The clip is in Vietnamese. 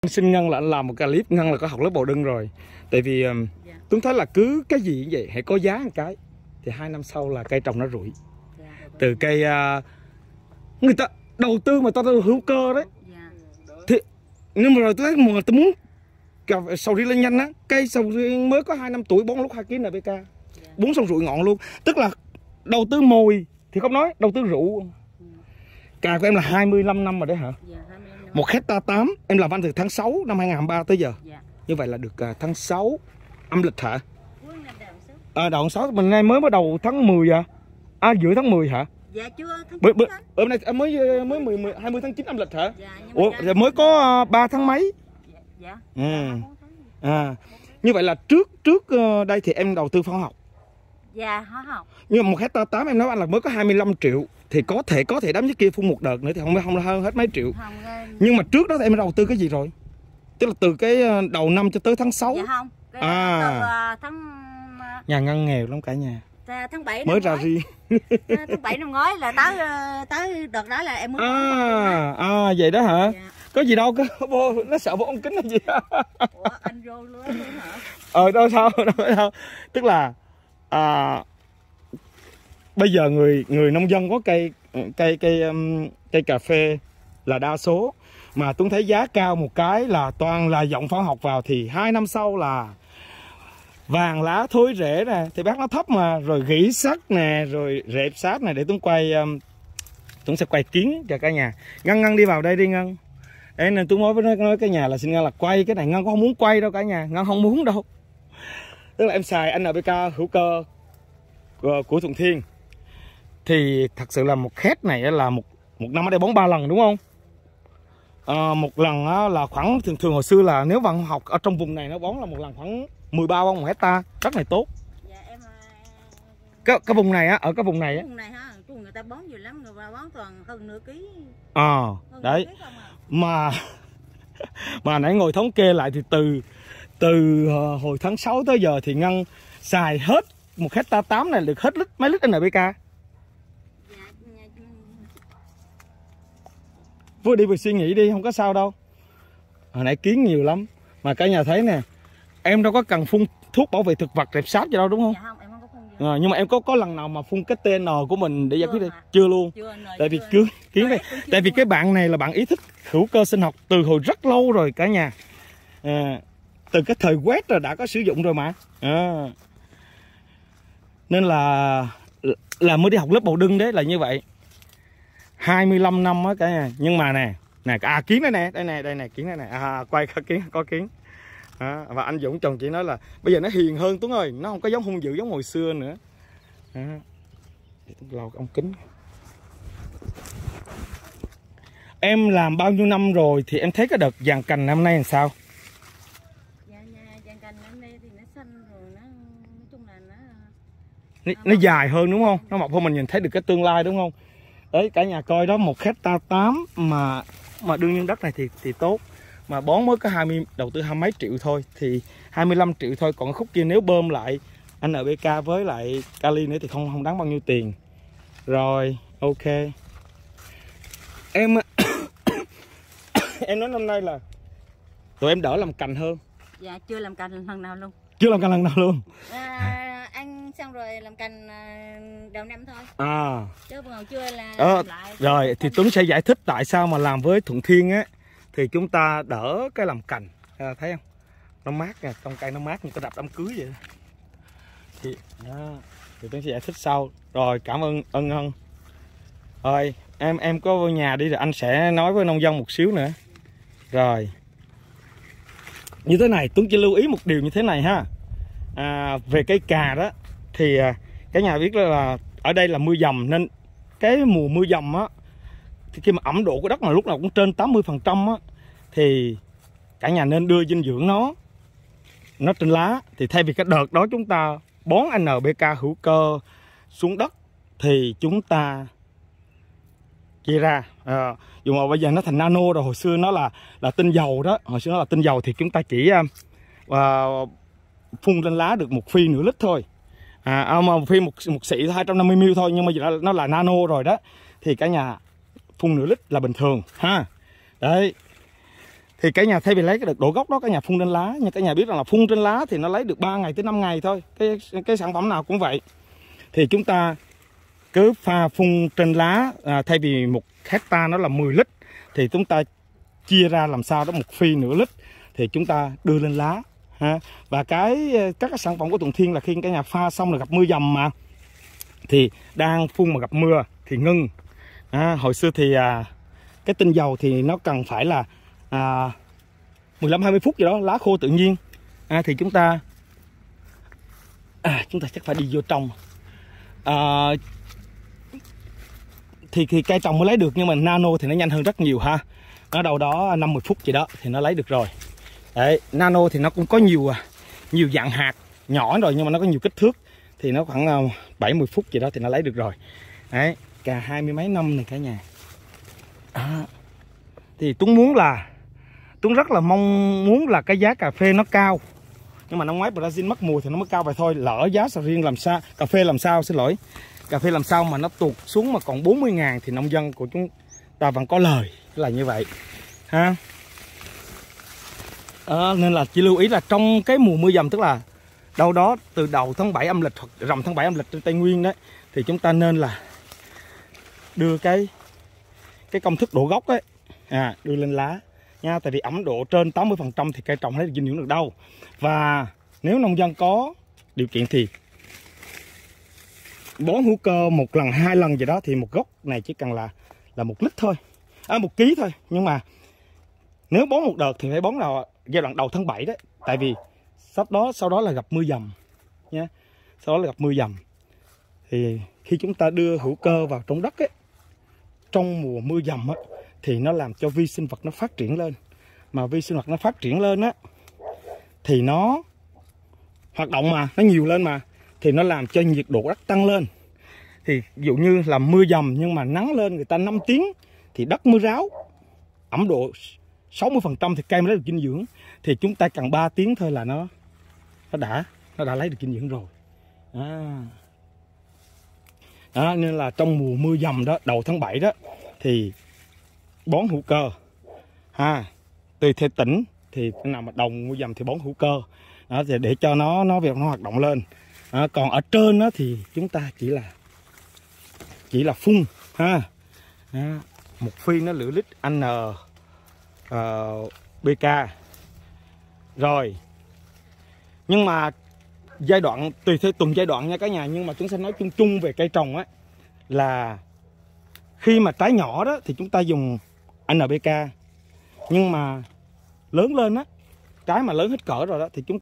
Xin Ngân là anh làm một clip. Ngân là có học lớp bầu đưng rồi. Tại vì Tuấn thấy là cứ cái gì như vậy hãy có giá một cái thì 2 năm sau là cây trồng nó rủi. Từ cây người ta đầu tư mà tao hữu cơ đấy. Thì nhưng mà rồi tôi thấy tôi muốn sầu riêng lên nhanh á, cây sầu riêng mới có 2 năm tuổi bón lúc 2 kg NPK, bón xong rụi ngọn luôn. Tức là đầu tư mồi thì không nói, đầu tư rượu. Cà của em là 25 năm rồi đấy hả? 1 hectare 8 em làm ăn từ tháng 6 năm 2023 tới giờ. Như vậy là được tháng 6 âm lịch hả? Đầu tháng 6 mình nay mới bắt đầu tháng 10 à? Giữa tháng 10 hả? Dạ chưa, tháng 9 hôm nay mới 20 tháng 9 âm lịch hả? Dạ, ủa mới có 3 tháng mấy? Dạ. Như vậy là trước đây thì em đầu tư hóa học. Dạ, hóa học. Nhưng mà 1 hectare 8 em nói anh là mới có 25 triệu thì có thể đám dưới kia phun một đợt nữa thì không hơn hết mấy triệu. Nhưng mà trước đó thì em đầu tư cái gì rồi? Tức là từ cái đầu năm cho tới tháng 6. Dạ không. Tháng nhà Ngân nghèo lắm cả nhà. Tháng 7 mới ra riêng. Tháng 7 năm ngoái là tới đợt đó là em mới vậy đó hả? Dạ. Có gì đâu, nó sợ bộ ống kính hay gì? Ủa, anh vô luôn hả? Đâu sao. Tức là bây giờ người nông dân có cây cà phê là đa số, mà Tuấn thấy giá cao một cái là toàn là dòng hóa học vào thì 2 năm sau là vàng lá thối rễ nè, thì bác nó thấp mà, rồi gỉ sắt nè, rồi rệp sáp này. Để Tuấn sẽ quay kiến cho cả nhà. Ngân đi vào đây đi Ngân. Để nên tôi nói cái nhà là xin Ngân là quay cái này. Ngân không muốn quay đâu cả nhà, Ngân không muốn đâu. Tức là em xài NPK hữu cơ của Thuận Thiên thì thật sự là một khét này là một năm ở đây bón 3 lần đúng không? Một lần là khoảng thường hồi xưa là nếu văn học ở trong vùng này nó bón là một lần khoảng 13 bông 1 hectare, rất này tốt. Dạ, em cái vùng này á, ở cái vùng này á. Vùng này ha, người ta bón nhiều lắm, người ta bón toàn hơn nửa ký. Đấy. Mà nãy ngồi thống kê lại thì từ hồi tháng 6 tới giờ thì Ngân xài hết 1 hectare 8 này được hết mấy lít NPK. Vừa đi vừa suy nghĩ đi, không có sao đâu. Hồi nãy kiến nhiều lắm. Mà cả nhà thấy nè, em đâu có cần phun thuốc bảo vệ thực vật rệp sáp gì đâu đúng không? Dạ không, em không có phun gì. Nhưng mà em có lần nào mà phun cái TN của mình để giải quyết đi? Chưa luôn. Tại vì kiến này, tại vì cái bạn này là bạn ý thích hữu cơ sinh học từ hồi rất lâu rồi cả nhà. Từ cái thời quét rồi đã có sử dụng rồi mà. Nên là mới đi học lớp bầu đưng đấy là như vậy. 25 năm á cả nhà. Nhưng mà nè, kiến đây nè, đây nè kiến đây nè. Quay có kiến. Và anh Dũng chồng chị nói là bây giờ nó hiền hơn Tuấn ơi, nó không có giống hung dữ giống hồi xưa nữa. Để Tuấn lau ống kính. Em làm bao nhiêu năm rồi thì em thấy cái đợt vàng cành năm nay làm sao? Dạ, vàng cành năm nay thì nó xanh rồi, nói chung là nó dài hơn đúng không? Nó mọc hơn, mình nhìn thấy được cái tương lai đúng không? Đấy cả nhà coi đó, 1 hectare 8 mà đương nhiên đất này thì tốt. Mà bón mới có đầu tư 20 mấy triệu thôi thì 25 triệu thôi, còn khúc kia nếu bơm lại NPK với lại kali nữa thì không đáng bao nhiêu tiền. Rồi, ok. Em nói năm nay là tụi em đỡ làm cành hơn. Dạ, chưa làm cành lần nào luôn. Chưa làm cành lần nào luôn. Ăn xong rồi làm cành đầu năm thôi. Chứ còn chưa là làm lại. Rồi thì Tuấn sẽ giải thích tại sao mà làm với Thuận Thiên á thì chúng ta đỡ cái làm cành. Thấy không? Nó mát nè, trong cây nó mát như cái đập đám cưới vậy. Thì Tuấn sẽ giải thích sau. Rồi, cảm ơn Ngân. Rồi, em có vô nhà đi rồi anh sẽ nói với nông dân một xíu nữa. Rồi. Như thế này, Tuấn chỉ lưu ý một điều như thế này ha. Về cây cà đó thì cả nhà biết là ở đây là mưa dầm, nên cái mùa mưa dầm á thì khi mà ẩm độ của đất mà lúc nào cũng trên 80% á thì cả nhà nên đưa dinh dưỡng nó trên lá. Thì thay vì cái đợt đó chúng ta bón NPK hữu cơ xuống đất thì chúng ta chia ra. Dù mà bây giờ nó thành nano rồi, hồi xưa nó là tinh dầu đó, hồi xưa nó là tinh dầu thì chúng ta chỉ phun lên lá được 1 phi nửa lít thôi. Mà 1 phi một xị 250 ml thôi, nhưng mà giờ nó là nano rồi đó thì cả nhà phun nửa lít là bình thường ha. Đấy. Thì cả nhà thay vì lấy cái đợt độ gốc đó cả nhà phun trên lá, nhưng cả nhà biết rằng là phun trên lá thì nó lấy được 3 ngày tới 5 ngày thôi. Cái sản phẩm nào cũng vậy. Thì chúng ta cứ pha phun trên lá, thay vì 1 hectare nó là 10 lít thì chúng ta chia ra làm sao đó 1 phi nửa lít thì chúng ta đưa lên lá ha. Và các cái sản phẩm của Thuận Thiên là khi cả nhà pha xong là gặp mưa dầm mà, thì đang phun mà gặp mưa thì ngưng. Hồi xưa thì cái tinh dầu thì nó cần phải là 15-20 phút gì đó, lá khô tự nhiên. Thì chúng ta chắc phải đi vô trong. Thì cây trồng mới lấy được, nhưng mà nano thì nó nhanh hơn rất nhiều ha. Nó đâu đó 50 phút gì đó thì nó lấy được rồi. Đấy, nano thì nó cũng có nhiều dạng hạt nhỏ rồi, nhưng mà nó có nhiều kích thước, thì nó khoảng 70 phút gì đó thì nó lấy được rồi. Đấy, cà 20 mấy năm này cả nhà. Thì Tuấn rất là mong muốn là cái giá cà phê nó cao, nhưng mà năm ngoái Brazil mất mùa thì nó mới cao vậy thôi. Lỡ giá sầu riêng cà phê làm sao mà nó tụt xuống mà còn 40.000 thì nông dân của chúng ta vẫn có lời, là như vậy ha. Nên là chỉ lưu ý là trong cái mùa mưa dầm, tức là đâu đó từ đầu tháng 7 âm lịch hoặc rằm tháng 7 âm lịch trên Tây Nguyên đấy, thì chúng ta nên là đưa cái công thức đổ gốc ấy, đưa lên lá nha. Tại vì ẩm độ trên 80% thì cây trồng lấy được dinh dưỡng được đâu. Và nếu nông dân có điều kiện thì bón hữu cơ 1 lần 2 lần gì đó, thì một gốc này chỉ cần là 1 lít thôi, 1 ký thôi. Nhưng mà nếu bón một đợt thì phải bón vào giai đoạn đầu tháng 7 đấy. Tại vì sau đó là gặp mưa dầm nha. Sau đó là gặp mưa dầm. Thì khi chúng ta đưa hữu cơ vào trong đất ấy, trong mùa mưa dầm á, thì nó làm cho vi sinh vật nó phát triển lên. Mà vi sinh vật nó phát triển lên á, thì nó hoạt động mà, nó nhiều lên mà, thì nó làm cho nhiệt độ đất tăng lên. Thì ví dụ như là mưa dầm nhưng mà nắng lên người ta 5 tiếng thì đất mới ráo, ẩm độ 60% thì cây mới lấy được dinh dưỡng. Thì chúng ta cần 3 tiếng thôi là nó đã lấy được dinh dưỡng rồi. Nên là trong mùa mưa dầm đó, đầu tháng 7 đó, thì bón hữu cơ tùy theo tỉnh, thì nào mà đầu mùa dầm thì bón hữu cơ đó, để cho nó việc nó hoạt động lên. Còn ở trên đó thì chúng ta chỉ là phun một phi nó nửa lít NPK rồi. Nhưng mà giai đoạn tùy theo từng giai đoạn nha cả nhà, nhưng mà chúng sẽ nói chung chung về cây trồng á, là khi mà trái nhỏ đó thì chúng ta dùng NPK, nhưng mà lớn lên á, trái mà lớn hết cỡ rồi đó thì chúng